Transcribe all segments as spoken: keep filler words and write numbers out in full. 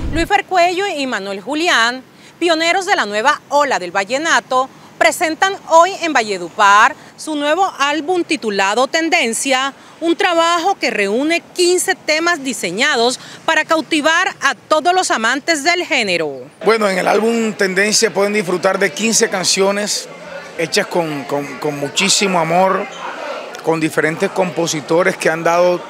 Luífer Cuello y Manuel Julián, pioneros de la nueva ola del vallenato, presentan hoy en Valledupar su nuevo álbum titulado Tendencia, un trabajo que reúne quince temas diseñados para cautivar a todos los amantes del género. Bueno, en el álbum Tendencia pueden disfrutar de quince canciones hechas con, con, con muchísimo amor, con diferentes compositores que han dado,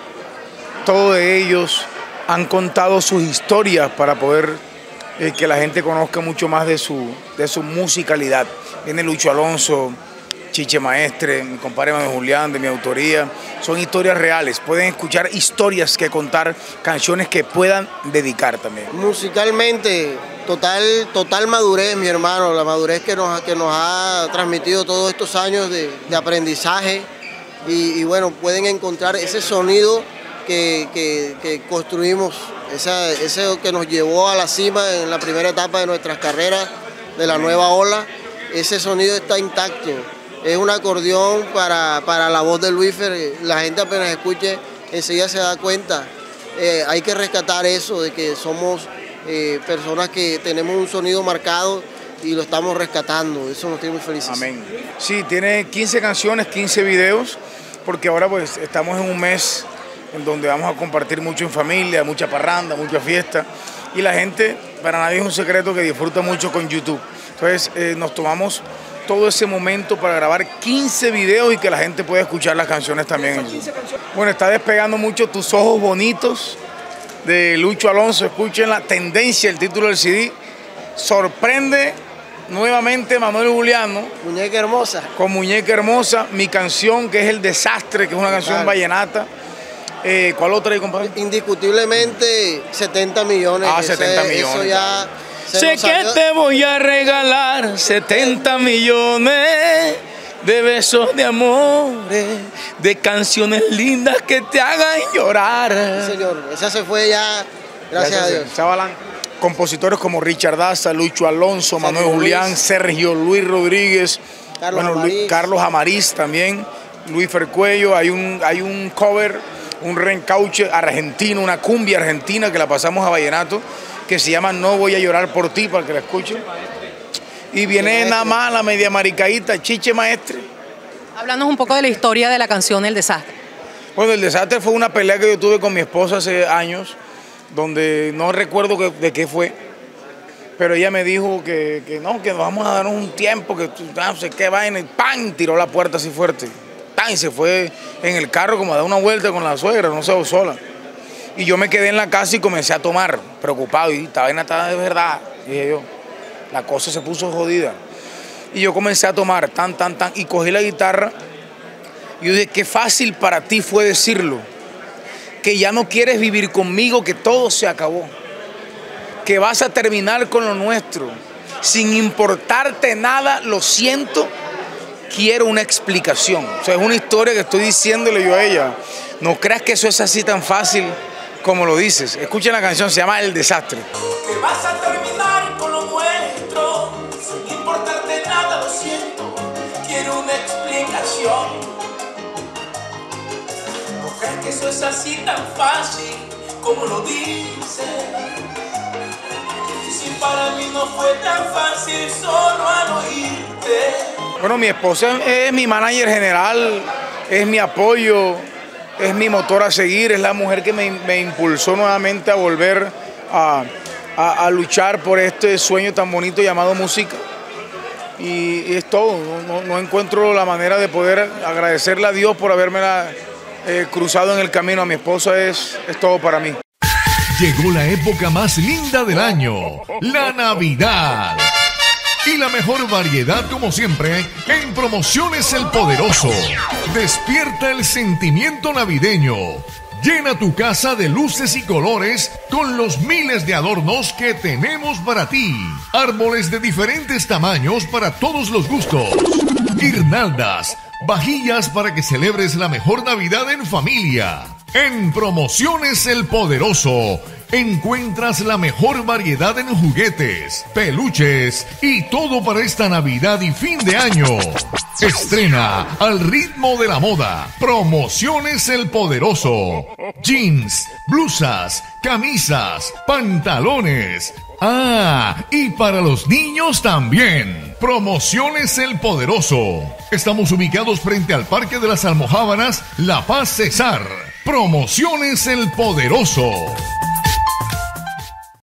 todos de ellos han contado sus historias para poder eh, que la gente conozca mucho más de su, de su musicalidad. Viene Lucho Alonso, Chiche Maestre, mi compadre Manuel Julián, de mi autoría. Son historias reales, pueden escuchar historias que contar, canciones que puedan dedicar también. Musicalmente, total, total madurez, mi hermano, la madurez que nos, que nos ha transmitido todos estos años de, de aprendizaje y, y bueno, pueden encontrar ese sonido que, que, que construimos, esa, ese que nos llevó a la cima en la primera etapa de nuestras carreras de la nueva ola. Ese sonido está intacto. Es un acordeón para, para la voz de Luífer. La gente apenas escuche, enseguida se da cuenta. Eh, hay que rescatar eso, de que somos eh, personas que tenemos un sonido marcado y lo estamos rescatando. Eso nos tiene muy felices. Amén. Sí, tiene quince canciones, quince videos, porque ahora pues estamos en un mes en donde vamos a compartir mucho en familia, mucha parranda, mucha fiesta. Y la gente, para nadie es un secreto que disfruta mucho con YouTube. Entonces eh, nos tomamos todo ese momento para grabar quince videos y que la gente pueda escuchar las canciones también. Bueno, está despegando mucho Tus Ojos Bonitos de Lucho Alonso. Escuchen la Tendencia, el título del C D. Sorprende nuevamente Manuel Julián, ¿no? Muñeca Hermosa. Con Muñeca Hermosa, mi canción que es El Desastre, que es una canción claro. vallenata. Eh, ¿Cuál otra hay, compadre? Indiscutiblemente setenta millones. Ah, setenta Ese, millones. Eso ya... Sé que te voy a regalar setenta millones de besos de amores, de canciones lindas que te hagan llorar. Sí, señor, esa se fue ya, gracias, gracias a Dios. Chavalan. Compositores como Richard Daza, Lucho Alonso, Manuel Sergio Julián, Luis. Sergio Luis Rodríguez, Carlos, bueno, Amariz. Luis, Carlos Amariz también, Luífer Cuello. Hay un, hay un cover, un reencauche argentino, una cumbia argentina que la pasamos a vallenato, que se llama No Voy a Llorar por Ti, para que la escuchen. Y viene nada más la media maricaíta, Chiche Maestre. Háblanos un poco de la historia de la canción El Desastre. Bueno, El Desastre fue una pelea que yo tuve con mi esposa hace años, donde no recuerdo que, de qué fue, pero ella me dijo que, que no, que vamos a darnos un tiempo, que no sé qué vaina, y ¡pam! Tiró la puerta así fuerte. ¡Pam! Y se fue en el carro como a dar una vuelta con la suegra, no sé, o sola. Y yo me quedé en la casa y comencé a tomar, preocupado, y esta vaina está de verdad, dije yo. La cosa se puso jodida. Y yo comencé a tomar, tan, tan, tan, y cogí la guitarra, y yo dije, qué fácil para ti fue decirlo, que ya no quieres vivir conmigo, que todo se acabó, que vas a terminar con lo nuestro, sin importarte nada, lo siento, quiero una explicación. O sea, es una historia que estoy diciéndole yo a ella. No creas que eso es así tan fácil como lo dices. Escuchen la canción, se llama El Desastre. Que vas a terminar con lo nuestro, sin importarte nada, lo siento, quiero una explicación. No creas que eso es así tan fácil como lo dices. Si para mí no fue tan fácil solo al oírte. Bueno, mi esposa es mi manager general, es mi apoyo, es mi motor a seguir, es la mujer que me, me impulsó nuevamente a volver a, a, a luchar por este sueño tan bonito llamado música. Y, y es todo, no, no encuentro la manera de poder agradecerle a Dios por haberme eh, cruzado en el camino. A mi esposa es, es todo para mí. Llegó la época más linda del año, la Navidad. Y la mejor variedad, como siempre, en Promociones El Poderoso. Despierta el sentimiento navideño. Llena tu casa de luces y colores con los miles de adornos que tenemos para ti. Árboles de diferentes tamaños para todos los gustos. Guirnaldas, vajillas para que celebres la mejor Navidad en familia. En Promociones El Poderoso encuentras la mejor variedad en juguetes, peluches y todo para esta Navidad y fin de año. Estrena al ritmo de la moda. Promociones El Poderoso. Jeans, blusas, camisas, pantalones. Ah, y para los niños también. Promociones El Poderoso. Estamos ubicados frente al Parque de las Almojábanas, La Paz, Cesar. Promociones El Poderoso.